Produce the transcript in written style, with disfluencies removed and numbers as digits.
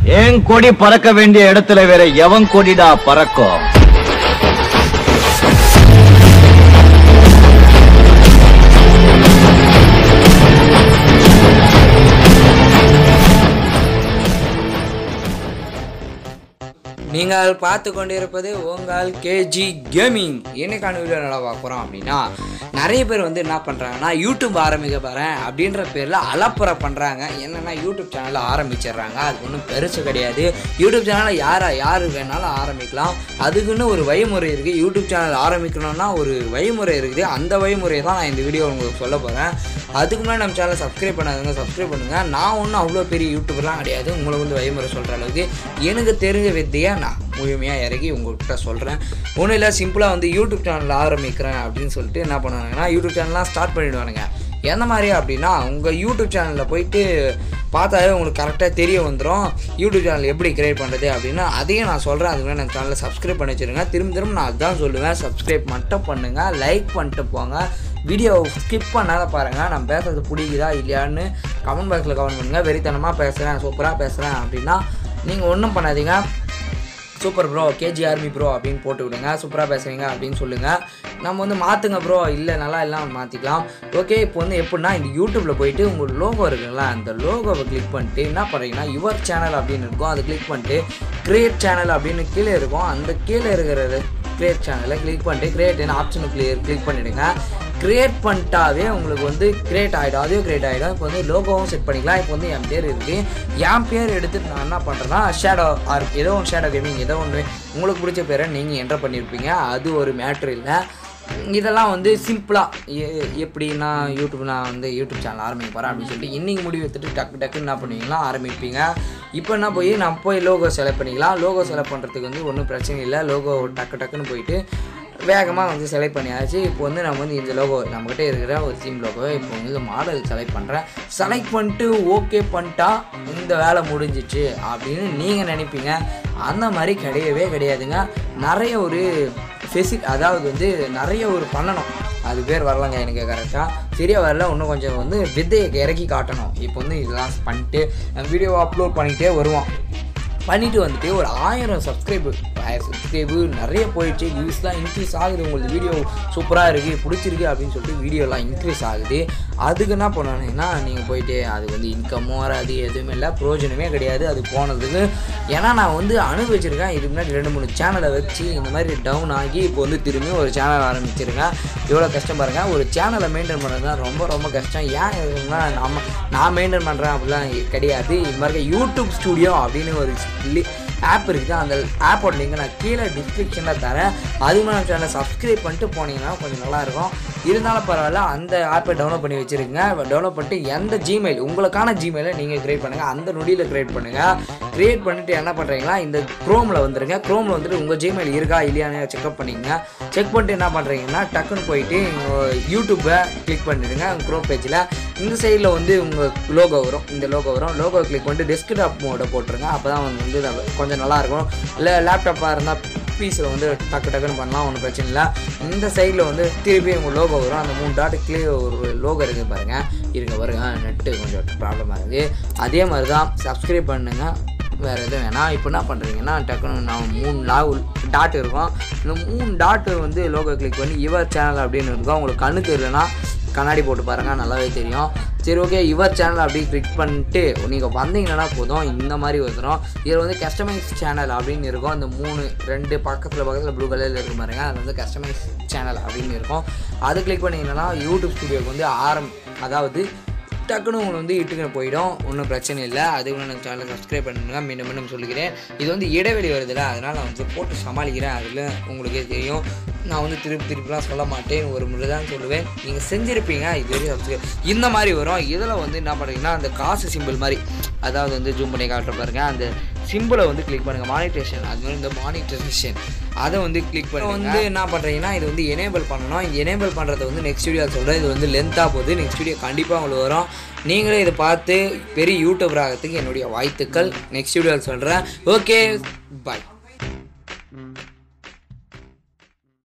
ஏன் கொடி பறக்க வேண்டிய இடத்துல வேற எவன் கொடிடா பறக்கும்? நீங்கள் பார்த்து கொண்டிருப்பது உங்கள் கேஜி கேமிங். என்னைக்கான வீடியோ நல்லா பார்க்குறோம் அப்படின்னா, நிறைய பேர் வந்து என்ன பண்ணுறாங்கன்னா, யூடியூப் ஆரம்பிக்க போகிறேன் அப்படின்ற பேரில் அலப்புறை பண்ணுறாங்க. என்னென்னா யூடியூப் சேனலில் ஆரம்பிச்சிடுறாங்க. அது ஒன்றும் பெருசு கிடையாது. யூடியூப் சேனலில் யார் வேணாலும் ஆரம்பிக்கலாம். அதுக்குன்னு ஒரு வழிமுறை இருக்குது. யூடியூப் சேனல் ஆரம்பிக்கணும்னா ஒரு வழிமுறை இருக்குது. அந்த வழிமுறையை தான் நான் இந்த வீடியோ உங்களுக்கு சொல்ல போகிறேன். அதுக்கு முன்னாடி நம்ம சேனலை சப்ஸ்கிரைப் பண்ணாதுங்க, சப்ஸ்கிரைப் பண்ணுங்கள். நான் ஒன்றும் அவ்வளோ பெரிய யூடியூபர்லாம் கிடையாது. உங்களுக்கு வந்து வழிமுறை சொல்கிற அளவுக்கு எனக்கு தெரிஞ்ச வித்தியை நான் முழுமையாக இறங்கி உங்கள்கிட்ட சொல்கிறேன். ஒன்றும் இல்லை, சிம்பிளாக வந்து யூடியூப் சேனல் ஆரம்பிக்கிறேன் அப்படின்னு சொல்லிட்டு என்ன பண்ணுவாங்கன்னா, யூடியூப் சேனல்லாம் ஸ்டார்ட் பண்ணிவிடுவானுங்க. எந்த மாதிரி அப்படின்னா, உங்கள் யூடியூப் சேனலில் போயிட்டு பார்த்தாலே உங்களுக்கு கரெக்டாக தெரிய வந்துடும் யூடியூப் சேனல் எப்படி கிரியேட் பண்ணுறது அப்படின்னு. அதையும் நான் சொல்கிறேன். அதுக்கு நம்ம சேனலில் சப்ஸ்கிரைப் பண்ணி வச்சுருங்க. திரும்ப நான் அதுதான் சொல்லுவேன், சப்ஸ்கிரைப் மட்டும் பண்ணுங்கள், லைக் பண்ணிட்டு போங்க. வீடியோ ஸ்கிப் பண்ணாத பாருங்கள். நான் பேசுகிறது பிடிக்குதா இல்லையான்னு கமெண்ட் பாக்ஸில் கமெண்ட் பண்ணுங்கள். வெறித்தனமாக பேசுகிறேன், சூப்பராக பேசுகிறேன் அப்படின்னா நீங்கள் ஒன்றும் பண்ணாதீங்க. Super bro, KG army bro அப்படின்னு போட்டு விடுங்க. சூப்பராக பேசுகிறீங்க அப்படின்னு சொல்லுங்கள். நம்ம வந்து மாற்றுங்க ப்ரோ, இல்லை நல்லா எல்லாம் மாற்றிக்கலாம். ஓகே, இப்போ வந்து எப்படின்னா, இந்த யூடியூப்பில் போயிட்டு உங்கள் லோகோ இருக்குங்களா, அந்த லோகோவை கிளிக் பண்ணிட்டு என்ன பண்ணுறீங்கன்னா, யுவர் சேனல் அப்படின்னு இருக்கும். அதை கிளிக் பண்ணிட்டு கிரியேட் சேனல் அப்படின்னு கீழே இருக்கும். அந்த கீழே இருக்கிறது கிரியேட் சேனலை கிளிக் பண்ணிட்டு கிரியேட்னு ஆப்ஷனுக்கு கிளிக் பண்ணிவிடுங்க. கிரியேட் பண்ணிட்டாவே உங்களுக்கு வந்து கிரியேட் ஆகிடும், அதுவும் கிரியேட் ஆகிடும். இப்போ வந்து லோகோவும் செட் பண்ணிக்கலாம். இப்போ வந்து என் பேர் இருக்குது. என் பேர் எடுத்துகிட்டு நான் என்ன பண்ணுறேன்னா, ஷேடோ ஆர் ஏதோ ஒன்று, ஷேடோ கேமிங் ஏதோ ஒன்று உங்களுக்கு பிடிச்ச பேரை நீங்கள் என்டர் பண்ணியிருப்பீங்க. அது ஒரு மேட்ரு இல்லை. இதெல்லாம் வந்து சிம்பிளாக எப்படின்னா, நான் வந்து யூடியூப் சேனல் ஆரம்பிக்க போகிறேன் அப்படின்னு சொல்லிட்டு இன்றைக்கி முடிவு எடுத்துகிட்டு டக்குன்னு என்ன பண்ணுவீங்களா, ஆரம்பிப்பீங்க. இப்போ என்ன நான் போய் லோகோ செலக்ட் பண்ணிக்கலாம். லோகோ செலக்ட் பண்ணுறதுக்கு வந்து ஒன்றும் பிரச்சனை இல்லை. லோகோ டக்குன்னு போயிட்டு வேகமாக வந்து செலக்ட் பண்ணியாச்சு. இப்போ வந்து நம்ம வந்து இந்த லோகோ நம்மகிட்ட இருக்கிற ஒரு தீம் லோகோவை இப்போ வந்து இந்த மாடல் செலக்ட் பண்ணுறேன். செலக்ட் பண்ணிட்டு ஓகே பண்ணிட்டா இந்த வேலை முடிஞ்சிச்சு அப்படின்னு நீங்கள் நினைப்பீங்க. அந்த மாதிரி கிடையவே கிடையாதுங்க. நிறைய ஒரு அதாவது வந்து நிறைய ஒரு பண்ணணும். அது பேர் வரலங்க எனக்கு கரெக்டாக சரியாக வரல. இன்னும் கொஞ்சம் வந்து வித்தையை இறக்கி காட்டணும். இப்போ வந்து இதெல்லாம் பண்ணிட்டு வீடியோவை அப்லோட் பண்ணிகிட்டே வருவோம். பண்ணிவிட்டு வந்துட்டு ஒரு 1000 சப்ஸ்கிரைபு நிறைய போயிடுச்சு. வியூஸ்லாம் இன்க்ரீஸ் ஆகுது. உங்களுக்கு வீடியோ சூப்பராக இருக்குது, பிடிச்சிருக்கு அப்படின்னு சொல்லிட்டு வீடியோலாம் இன்க்ரீஸ் ஆகுது. அதுக்கு என்ன பண்ணணுன்னா, நீங்கள் போயிட்டு அது வந்து இன்கமும் வராது, எதுவுமே இல்லை, பிரயோஜனமே கிடையாது அது போனதுக்கு. ஏன்னா நான் வந்து அனுபவிச்சிருக்கேன். இதுக்கு முன்னாடி 2-3 சேனலை வச்சு இந்த மாதிரி டவுன் ஆகி இப்போ வந்து திரும்பி ஒரு சேனல் ஆரம்பிச்சிருக்கேன். எவ்வளோ கஷ்டம் பாருங்கள். ஒரு சேனலை மெயின்டைன் பண்ணுறது தான் ரொம்ப கஷ்டம். ஏன் நான் மெயின்டைன் பண்ணுறேன் அப்படிலாம் கிடையாது. இது மாதிரி யூடியூப் ஸ்டுடியோ அப்படின்னு ஒரு ஆப் இருக்குது. அந்த ஆப்போட லிங்க் நான் கீழே டிஸ்கிரிப்ஷனில் தரேன். அதுக்கு நம்ம சேனலை சப்ஸ்கிரைப் பண்ணிட்டு போனீங்கன்னா கொஞ்சம் நல்லாயிருக்கும். இருந்தாலும் பரவாயில்ல, அந்த ஆப்பை டவுன்லோட் பண்ணி வச்சுருங்க. டவுன்லோட் பண்ணிட்டு எந்த ஜிமெயில் உங்களுக்கான ஜிமெயிலை நீங்கள் க்ரியேட் பண்ணுங்கள். அந்த நொடியில் க்ரியேட் பண்ணுங்கள். க்ரியேட் பண்ணிவிட்டு என்ன பண்ணுறீங்களா, இந்த க்ரோமில் வந்துடுங்க. க்ரோமில் வந்துட்டு உங்கள் ஜிமெயில் இருக்கா இல்லையான்னு செக்அப் பண்ணிங்க. செக் பண்ணிட்டு என்ன பண்ணுறீங்கன்னா, டக்குன்னு போயிட்டு யூடியூப்பை கிளிக் பண்ணிவிடுங்க. க்ரோம் பேஜில் இந்த சைடில் வந்து உங்கள் லோகோ வரும். இந்த லோகோ வரும். லோகோ கிளிக் பண்ணிட்டு டெஸ்க்டாப் மோடை போட்டுருங்க. அப்போ தான் வந்து கொஞ்சம் நல்லாயிருக்கும். இல்லை லேப்டாப்பாக இருந்தால் பீஸில் வந்து டக்குன்னு பண்ணலாம், ஒன்றும் பிரச்சனை இல்லை. இந்த சைடில் வந்து திருப்பி உங்கள் லோகோ வரும். அந்த 3 டாட் கிளியர் ஒரு லோகோ இருக்குது பாருங்கள். வருங்க, நெட்டு கொஞ்சம் ப்ராப்ளமாக இருக்குது. அதே மாதிரி தான் சப்ஸ்கிரைப் பண்ணுங்கள். வேறு எதுவும் வேணாம். இப்போ என்ன பண்ணுறீங்கன்னா, டக்குன்னு நான் 3 டாட் இருக்கும். இந்த 3 டாட்டு வந்து லோகோ கிளிக் பண்ணி யுவர் சேனல் அப்படின்னு இருக்கும். உங்களுக்கு கண்ணு தெரியலனா கண்ணாடி போட்டு பாருங்கள், நல்லாவே தெரியும். சரி, ஓகே, யுவர் சேனல் அப்படி கிளிக் பண்ணிட்டு நீங்கள் வந்தீங்கன்னா போதும், இந்த மாதிரி வந்துடும். இதில் வந்து கஸ்டமைஸ் சேனல் அப்படின்னு இருக்கும். அந்த 2 பக்கத்தில் ப்ளூ கலரில் இருக்க பாருங்க, அது வந்து கஸ்டமைஸ் சேனல் அப்படின்னு இருக்கும். அது கிளிக் பண்ணிங்கன்னா யூடியூப் ஸ்டுடியோக்கு வந்து அதாவது டக்குன்னு உங்களுக்கு வந்து இட்டுக்கு போயிடும். ஒன்றும் பிரச்சனை இல்லை. அதுக்கு நம்ம சேனலை சப்ஸ்கிரைப் பண்ணுங்க. மீண்டும் சொல்லிக்கிறேன். இது வந்து இடைவெளி வருதில்ல, அதனால் நான் வந்து போட்டு சமாளிக்கிறேன். அதில் உங்களுக்கே தெரியும். நான் வந்து திருப்பிலாம் சொல்ல மாட்டேன், ஒரு முறை தான் சொல்லுவேன். நீங்கள் செஞ்சுருப்பீங்க. இது வரைக்கும் சப்ஸ்கிரைப் இந்த மாதிரி வரும். இதில் வந்து என்ன பண்ணுறீங்கன்னா, அந்த காசு சிம்பிள் மாதிரி, அதாவது வந்து ஜூம் பண்ணி காட்டுற பாருங்க, அந்த சிம்பிளை வந்து கிளிக் பண்ணுங்கள். மானிட்டைசேஷன், அது மாதிரி இந்த மானிட்டைசேஷன் அதை வந்து கிளிக் பண்ணி வந்து என்ன பண்ணுறீங்கன்னா, இது வந்து எனேபிள் பண்ணணும். எனேபிள் பண்ணுறதை வந்து நெக்ஸ்ட் வீடியோ சொல்கிறேன். இது வந்து லென்த்தாக போகுது. நெக்ஸ்ட் வீடியோ கண்டிப்பாக உங்களுக்கு வரும். நீங்களே இதை பார்த்து பெரிய யூடியூபர் ஆகிறதுக்கு என்னுடைய வாழ்த்துக்கள். நெக்ஸ்ட் வீடியோவில் சொல்கிறேன். ஓகே, பாய்.